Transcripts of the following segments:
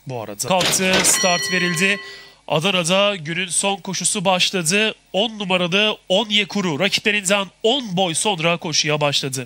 bu arada. Kalktı, start verildi. Adana'da günün son koşusu başladı. 10 numaralı Onyekuru rakiplerinden 10 boy sonra koşuya başladı.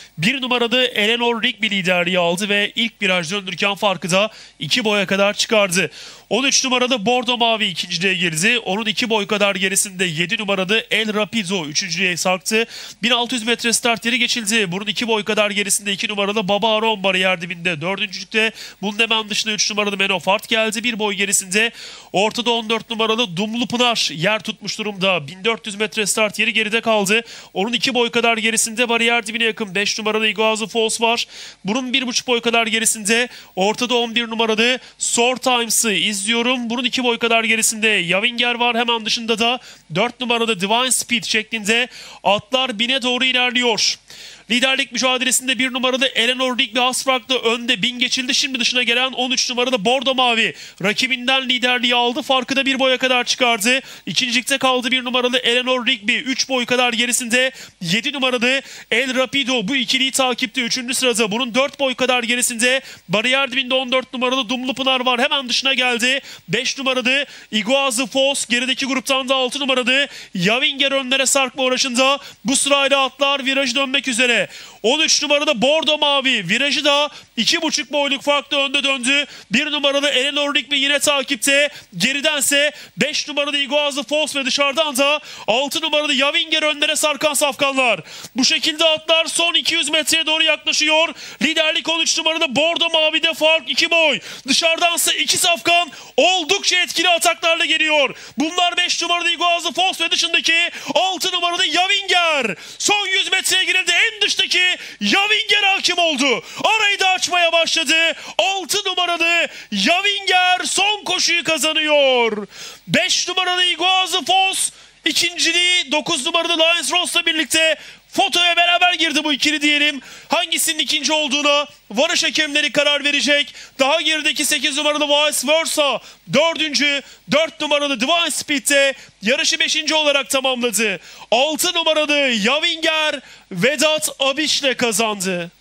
1 numaralı Eleanor Rigby liderliği aldı ve ilk viraj döndürürken farkı da 2 boya kadar çıkardı. 13 numaralı Bordo Mavi ikinciliğe girdi. Onun 2 boy kadar gerisinde 7 numaralı El Rapido üçüncülüğe sarktı. 1600 metre start yeri geçildi. Bunun 2 boy kadar gerisinde 2 numaralı Baba Aron bariyer dibinde dördüncülükte. Bunun hemen dışında 3 numaralı Menofart geldi. 1 boy gerisinde ortada 14 numaralı Dumlu Pınar yer tutmuş durumda. 1400 metre start yeri geride kaldı. Onun 2 boy kadar gerisinde bariyer dibine yakın 5 numaralı Iguazu Falls var. Bunun 1,5 boy kadar gerisinde ortada 11 numaralı Soar Times'ı izliyorum. Bunun 2 boy kadar gerisinde Yavinger var. Hemen dışında da 4 numaralı Divine Speed şeklinde atlar bine doğru ilerliyor. Liderlik mücadelesinde 1 numaralı Eleanor Rigby Asfrak'la önde 1000 geçildi. Şimdi dışına gelen 13 numaralı Bordo Mavi rakibinden liderliği aldı. Farkı da 1 boya kadar çıkardı. İkincilikte kaldı 1 numaralı Eleanor Rigby. 3 boy kadar gerisinde 7 numaralı El Rapido bu ikiliyi takipte. 3. sırada bunun 4 boy kadar gerisinde bariyer dibinde 14 numaralı Dumlu Pınar var. Hemen dışına geldi. 5 numaralı Iguazu Falls. Gerideki gruptan da 6 numaralı Yavinger önlere sarkma uğraşında. Bu sırayla atlar virajı dönmek üzere. 13 numaralı Bordo Mavi virajı da 2,5 boyluk farklı önde döndü. 1 numaralı Eleanor Rigby yine takipte. Geridense 5 numaralı Iguazu Falls ve dışarıdan da 6 numaralı Yavinger önlere sarkan safkanlar. Bu şekilde atlar son 200 metreye doğru yaklaşıyor. Liderlik 13 numaralı Bordo Mavi'de fark 2 boy. Dışarıdansa 2 safkan oldukça etkili ataklarla geliyor. Bunlar 5 numaralı Iguazu Falls ve dışındaki 6 numaralı Yavinger. Son 100 metreye girildi. En dıştaki Yavinger hakim oldu. Arayı da açmaya başladı. 6 numaralı Yavinger son koşuyu kazanıyor. 5 numaralı Iguazu Falls ikinciliği 9 numaralı Lions Ross'la birlikte fotoya beraber girdi bu ikili diyelim. Hangisinin ikinci olduğuna varış hakemleri karar verecek. Daha gerideki 8 numaralı Vice Versa dördüncü, 4 numaralı Divine Speed'de yarışı 5. olarak tamamladı. 6 numaralı Yavinger Vedat Abiş'le kazandı.